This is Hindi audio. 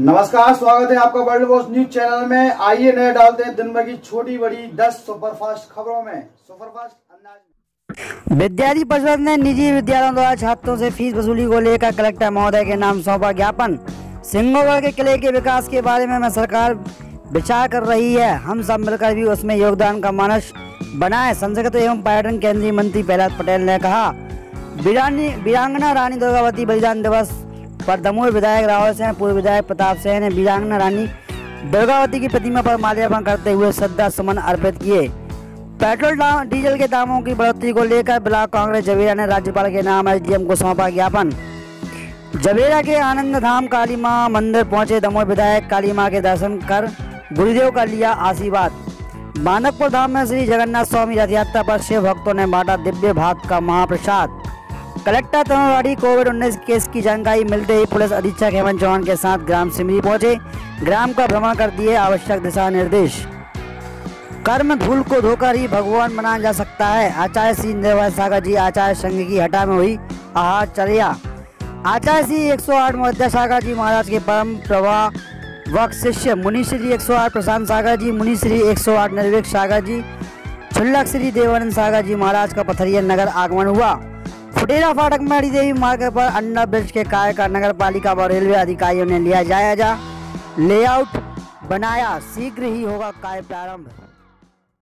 नमस्कार, स्वागत है आपका वर्ल्ड वॉच न्यूज चैनल में। आइए नए डालते हैं दिन भर की छोटी बड़ी 10 सुपरफास्ट खबरों में सुपरफास्ट अंदाज। विद्यार्थी परिषद ने निजी विद्यालयों द्वारा छात्रों से फीस वसूली को लेकर कलेक्टर महोदय के नाम सौंपा ज्ञापन। सिंगोगढ़ के किले के विकास के बारे में सरकार विचार कर रही है, हम सब मिलकर भी उसमें योगदान का मानस बनाए। संस्कृति एवं पर्यटन केंद्रीय मंत्री प्रहलाद पटेल ने कहा। वीरांगना रानी दुर्गावती बलिदान दिवस पर दमोह विधायक राहुल सेन, पूर्व विधायक प्रताप सेन ने वीरांगना रानी दुर्गावती की प्रतिमा पर माल्यार्पण करते हुए श्रद्धा सुमन अर्पित किए। पेट्रोल डीजल के दामों की बढ़ोतरी को लेकर ब्लॉक कांग्रेस जवेरा ने राज्यपाल के नाम एसडीएम को सौंपा ज्ञापन। जवेरा के आनंद धाम काली मां मंदिर पहुंचे दमोह विधायक, काली मां के दर्शन कर गुरुदेव का लिया आशीर्वाद। मानकपुर धाम में श्री जगन्नाथ स्वामी रथ यात्रा पर शिव भक्तों ने बांटा दिव्य भाग का महाप्रसाद। कलेक्टर तमिलवाड़ी कोविड-19 केस की जानकारी मिलते ही पुलिस अधीक्षक हेमंत चौहान के साथ ग्राम सिमरी पहुंचे, ग्राम का भ्रमण कर दिए आवश्यक दिशा निर्देश। कर्म धूल को धोकर ही भगवान बनाया जा सकता है, आचार्य श्री निर्भय सागर जी आचार्य संघ की हटा में हुई आहारचर्या। आचार्य श्री 108 विद्या सागर जी महाराज के परम प्रभावक शिष्य मुनि श्री 108 प्रशांत सागर जी, मुनि श्री 108 निर्विक सागर जी, छुल्लक श्री देवानंद सागर जी महाराज का पथरिया नगर आगमन हुआ। फुटेरा फाटक में देवी मार्ग पर अंडर ब्रिज के कार्य का नगर पालिका व रेलवे अधिकारियों ने लिया जायजा, लेआउट बनाया, शीघ्र ही होगा कार्य प्रारंभ।